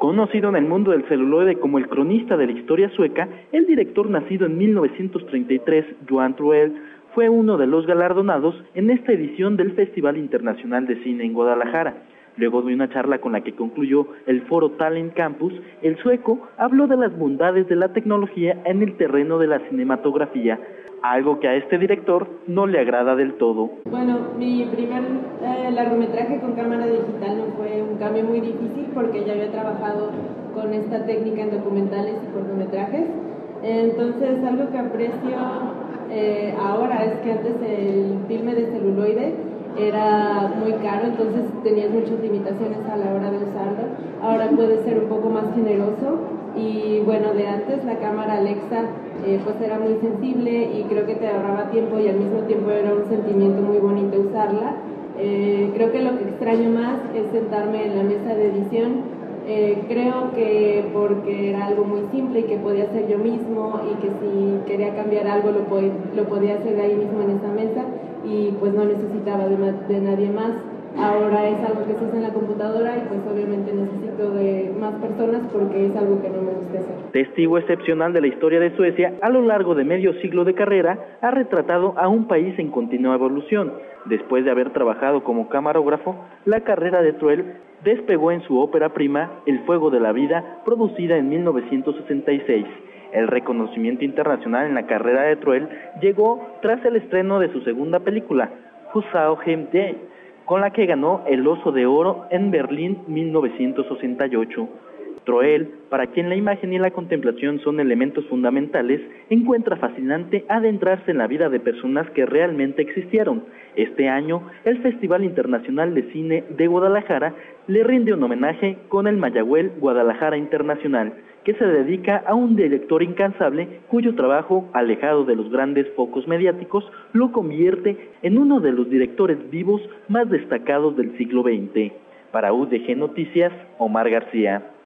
Conocido en el mundo del celuloide como el cronista de la historia sueca, el director nacido en 1933, Johan Troell, fue uno de los galardonados en esta edición del Festival Internacional de Cine en Guadalajara. Luego de una charla con la que concluyó el foro Talent Campus, el sueco habló de las bondades de la tecnología en el terreno de la cinematografía, algo que a este director no le agrada del todo. Bueno, mi primer largometraje con cámara digital no fue un cambio muy difícil porque ya había trabajado con esta técnica en documentales y cortometrajes. Entonces, algo que aprecio ahora es que antes el filme de celuloide era muy caro, entonces tenías muchas limitaciones a la hora de usarlo. Ahora puede ser un poco más generoso y bueno, de antes la cámara Alexa pues era muy sensible y creo que te ahorraba tiempo y al mismo tiempo era un sentimiento muy bonito usarla. Creo que lo que extraño más es sentarme en la mesa de edición. Creo que porque era algo muy simple y que podía hacer yo mismo y que si quería cambiar algo lo podía hacer ahí mismo en esa mesa y pues no necesitaba de nadie más. Ahora es algo que se hace en la computadora y pues obviamente necesito de más personas porque es algo que no me gusta hacer. Testigo excepcional de la historia de Suecia, a lo largo de medio siglo de carrera, ha retratado a un país en continua evolución. Después de haber trabajado como camarógrafo, la carrera de Troell despegó en su ópera prima El fuego de la vida, producida en 1966. El reconocimiento internacional en la carrera de Troell llegó tras el estreno de su segunda película, Who Saw Him Dead, con la que ganó el Oso de Oro en Berlín 1968. Troell, para quien la imagen y la contemplación son elementos fundamentales, encuentra fascinante adentrarse en la vida de personas que realmente existieron. Este año, el Festival Internacional de Cine de Guadalajara le rinde un homenaje con el Mayagüel Guadalajara Internacional, que se dedica a un director incansable cuyo trabajo, alejado de los grandes focos mediáticos, lo convierte en uno de los directores vivos más destacados del siglo XX. Para UDG Noticias, Omar García.